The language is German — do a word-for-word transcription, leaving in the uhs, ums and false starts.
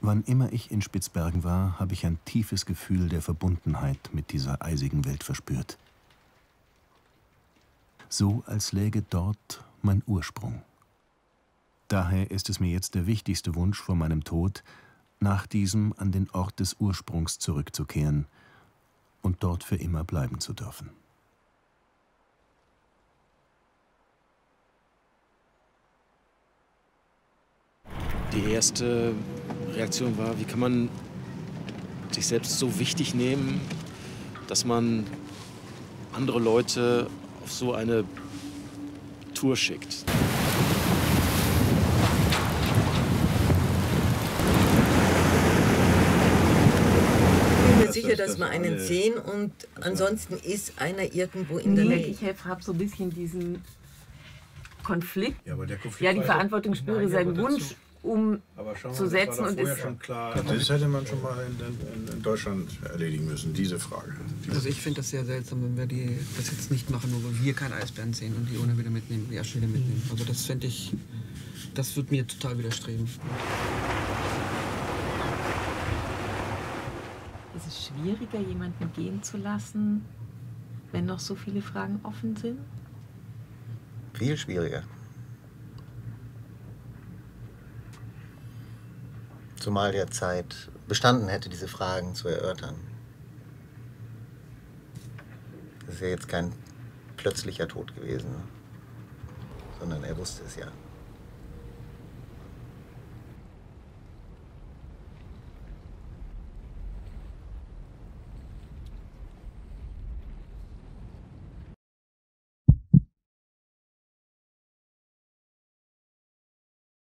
Wann immer ich in Spitzbergen war, habe ich ein tiefes Gefühl der Verbundenheit mit dieser eisigen Welt verspürt. So, als läge dort mein Ursprung. Daher ist es mir jetzt der wichtigste Wunsch vor meinem Tod, nach diesem an den Ort des Ursprungs zurückzukehren und dort für immer bleiben zu dürfen. Die erste Reaktion war, wie kann man sich selbst so wichtig nehmen, dass man andere Leute auf so eine Tour schickt. Ich bin mir sicher, dass wir einen sehen und ansonsten ist einer irgendwo in der Nee, Nähe. ich habe so ein bisschen diesen Konflikt. Ja, aber der Konflikt Ja, die war Verantwortung doch- spüre, Nein, seinen aber dazu- Wunsch Aber schau mal, das umzusetzen. war Und doch vorher ist schon klar. Das hätte man schon mal in, in, in Deutschland erledigen müssen, diese Frage. Also ich finde das sehr seltsam, wenn wir die, das jetzt nicht machen, nur weil wir keinen Eisbären sehen und die Urne wieder mitnehmen, die Asche wieder mitnehmen. Also das finde ich, das wird mir total widerstreben. Ist es schwieriger, jemanden gehen zu lassen, wenn noch so viele Fragen offen sind? Viel schwieriger. Zumal der Zeit bestanden hätte, diese Fragen zu erörtern. Das ist ja jetzt kein plötzlicher Tod gewesen, sondern er wusste es ja.